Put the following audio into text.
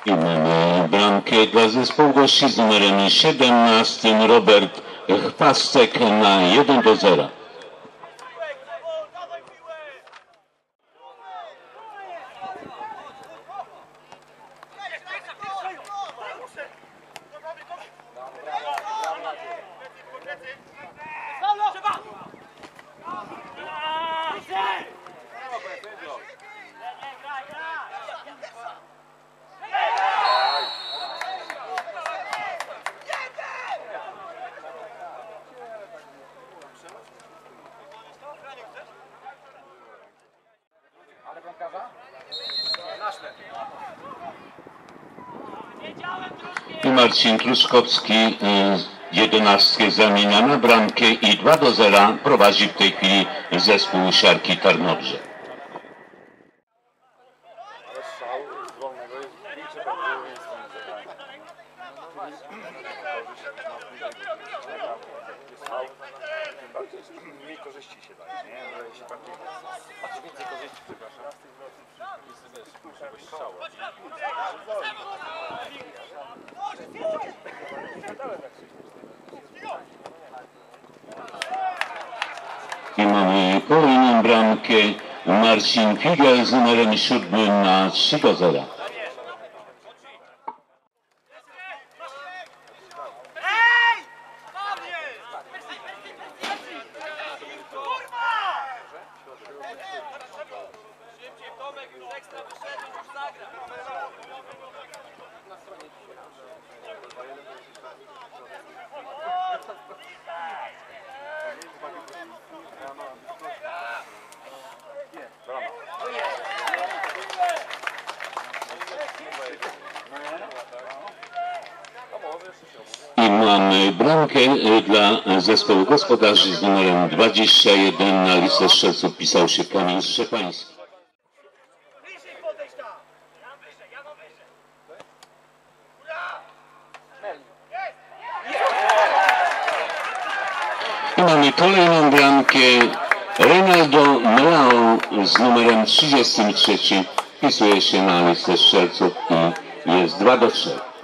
I mamy bramkę dla zespołu gości z numerem 17 Robert Chwastek na 1-0. I Marcin Truskowski 11 zamienia na bramkę i 2-0 prowadzi w tej chwili zespół Siarki Tarnobrzeg. Mniej korzyści się daje, nie? Ale się bardziej... A więcej korzyści, przepraszam. I mamy kolejną bramkę. Marcin Figiel z numerem 7 na 3-0. I mamy bramkę dla zespołu gospodarzy z numerem 21. Na listę strzelców wpisał się Kamil Szczepański. I mamy kolejną bramkę. Reinaldo Melao z numerem 33 wpisuje się na listę strzelców i jest 2-3.